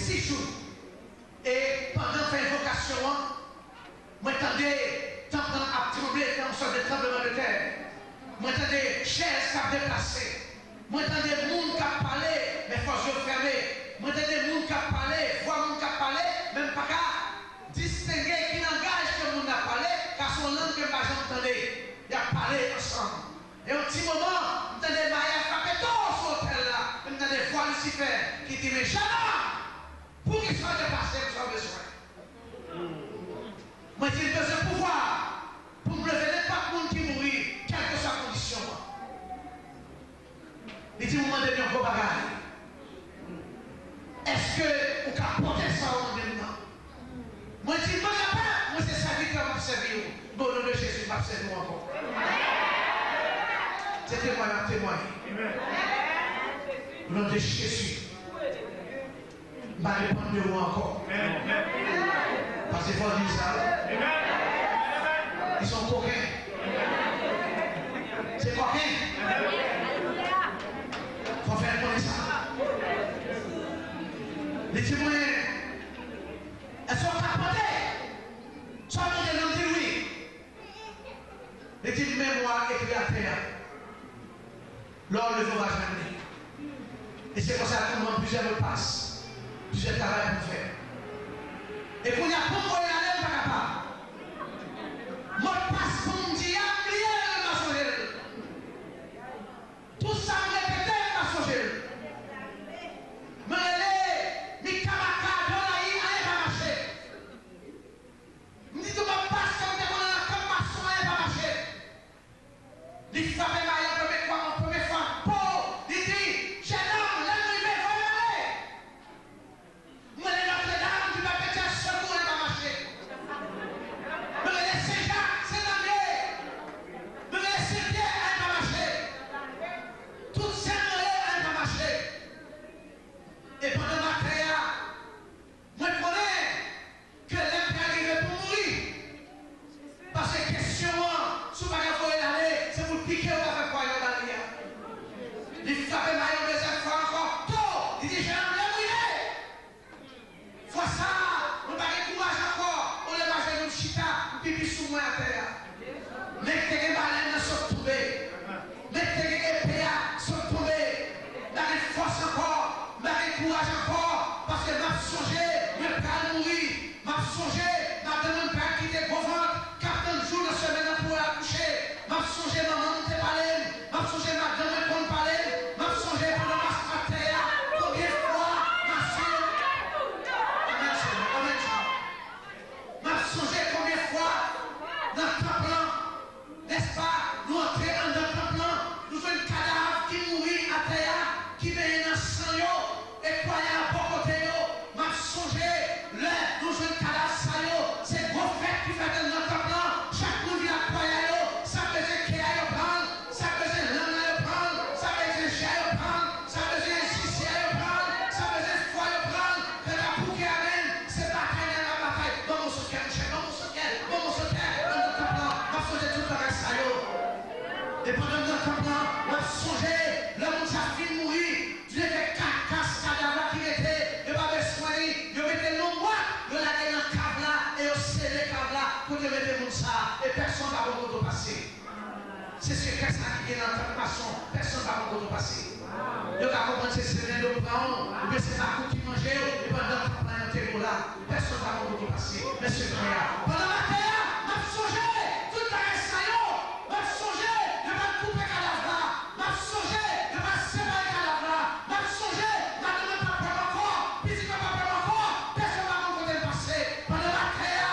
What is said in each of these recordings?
6 jours. Et pendant faire invocation, moi j'entendais tant à trembler comme une sorte de tremblement de terre. Moi j'entendais chaises qui ont déplacé. Moi j'entendais monde qui a parlé, mais forces fermées. Moi j'entendais monde qui a parlé, voix monde qui a parlé, même pas qu'à distinguer qui langage que monde a parlé, car son langue que pas j'entendais. Il a parlé ensemble. Et au petit moment, vous entendez Maria frapper tout sur l'hôtel là. Vous entendez voir Lucifer qui dit, mais jamais, pour qu'il soit dépassé, vous avez besoin. Moi, j'ai besoin de pouvoir pour me lever, n'est pas pour qui mourit, quelle que soit la condition. Il dit, vous m'en donnez un gros bagage. Est-ce que vous pouvez porter ça au monde maintenant? Moi, je dis, moi, c'est serviteur qui m'a servi. Bon, au nom de Jésus, m'a servi encore. C'est témoignage, témoignage. Au nom de Jésus. Je vais répondre de vous encore. Parce qu'il faut dire ça. Ils sont coquins. C'est coquin. Il faut faire connaître ça. Les témoins, elles sont capotés. Soit on dit oui. Les témoins, moi, écrit à terre. Lors le jour va jamais. Et c'est pour ça qu'on demande plusieurs passes, plusieurs travail pour faire. Et pour y avoir pour moi, il y a pas capable. Moi, passe pour me dire, rien ne m'a changé. Tout ça me répétait, m'a changé. Mais les camarades, rien ne va marcher. Me dit, tu me passes comme maçon, rien ne va marcher. Les femmes, et personne ne va vous passer. C'est ce que Christ a dit dans la transformation. Personne ne va vous passer. Vous avez compris que c'est ce que prend, ou bien c'est la coupe qui mange, et pendant que vous avez là, personne ne va vous passer. Mais c'est vrai. Pendant la terre, je vais changer tout le reste. Je vais changer, je vais couper le cadavre. Je vais changer, je vais séparer le cadavre. Je vais changer, je vais donner pas pour encore. Puis si je ne vais pas pour encore, personne ne va vous passer. Pendant la terre,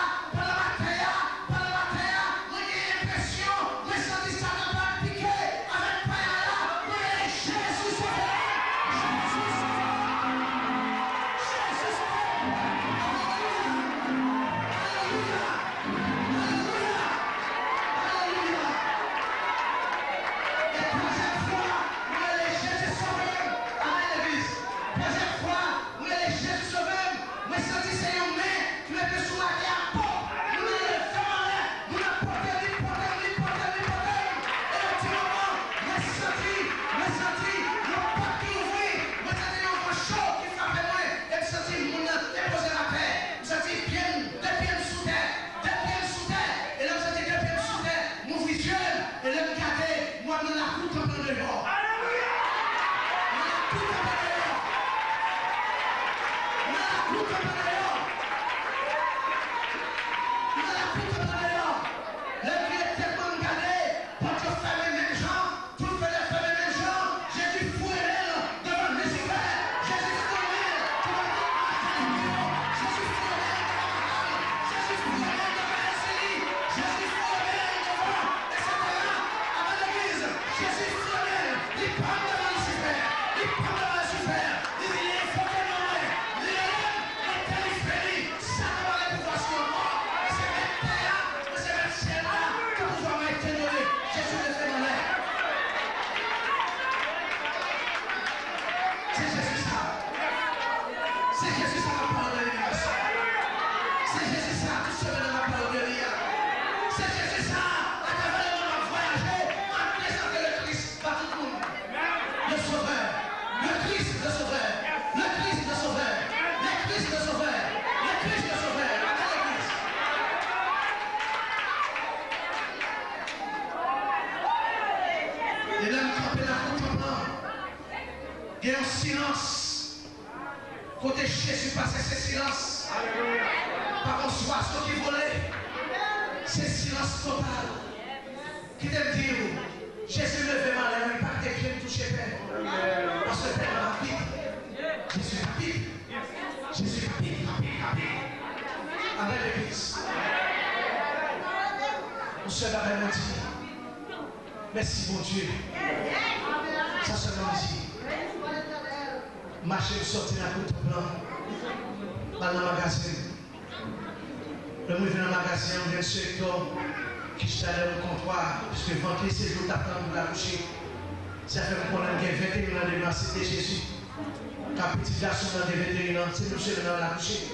Il y a un silence. Côté Jésus passait, c'est silence. Par contre, soit ce qui volait, c'est silence total. Qui t'aime dire, Jésus levait ma lèvre, il partait que je touchais Père. Parce que Père m'a rapide. Jésus rapide. Jésus rapide, rapide. Avec l'église. Mon seul avait me dit, merci mon Dieu. Ça seulement dit. Marcher sortir dans le plan. Dans le magasin. Le moi dans le magasin, on vient de ce qui est allé au comptoir. Parce que vendredi, c'est le jour d'attendre de la coucher. Ça fait qu'on a 21 ans de l'an, c'était Jésus. Quand petit garçon dans 21 ans, c'est monsieur dans la coucher.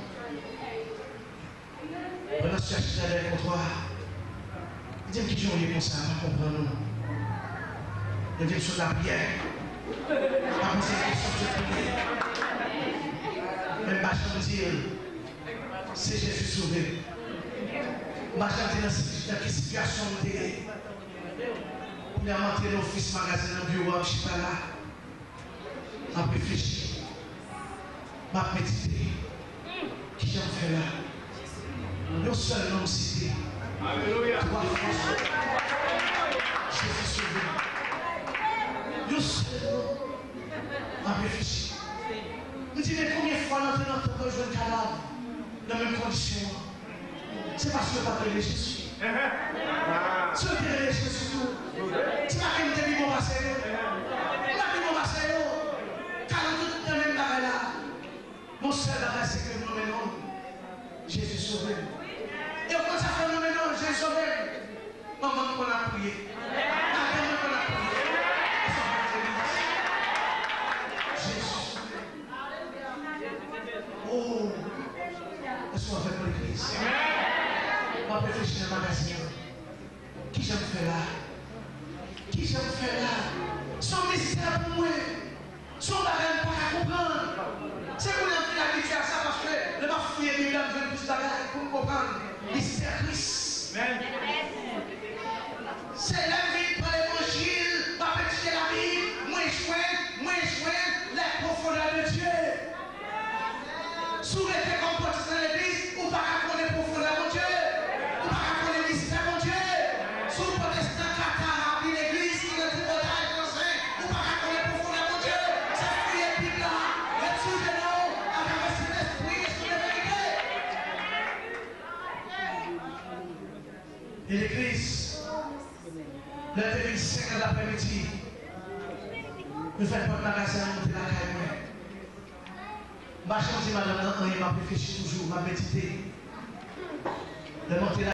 On a cherché dans le comptoir. Il dit qui j'en ai comme ça, on comprend nous. Il dit sur la prière. Pas poser des questions sur la prière. Même pas dire, c'est Jésus sauvé. Ma chante dans quelle situation on est. On a monté dans l'office magasin, dans le bureau, je ne suis pas là. Je réfléchis. Je méditer. Qui j'en fais là? Un seul nom cité. Alléluia. Trois fois. Jésus sauvé. Un seul nom. Je réfléchis. Je me dis, mais combien de fois on entre dans ton corps, je veux un cadavre dans les mêmes conditions? C'est parce que tu as créé Jésus. Tu as créé Jésus tout. Tu m'as créé mon passé. Tu m'as créé mon passé. Car tout le même bagage là. Mon seul bagage, c'est que nous menons Jésus sauvé. Et quand ça fait nous menons Jésus sauvé, maman qu'on a prié. Maman qu'on a prié. Jésus. Oh, est-ce qu'on fait pour l'église? On va réfléchir dans le magasin. Qui j'aime faire là? Qui j'aime faire là? Son mystère pour moi. Son bagage pas à comprendre. C'est qu'on a fait l'habitude à ça parce que le m'a fouillé de l'homme veut plus bagage pour comprendre. Mystère Christ. C'est la vie pour l'évangile. Va pétier la Bible. Moins joindre les profondeurs de Dieu. Sous les comportements dans l'église, ou pas connaître les profondeurs de Dieu. Ou pas connaître les mystères de Dieu. Sous le protestant Qatar, l'église qui est le portail français, ou pas connaître les profondeurs de Dieu. C'est fouiller le Bible là. Le dessus de nous, avec le Saint-Esprit, et sur la vérité. Et l'église, le 2005 de l'après-midi, nous faisons pas de magasin, nous monter la caille. Je vais changer madame, je vais réfléchir toujours, je vais méditer.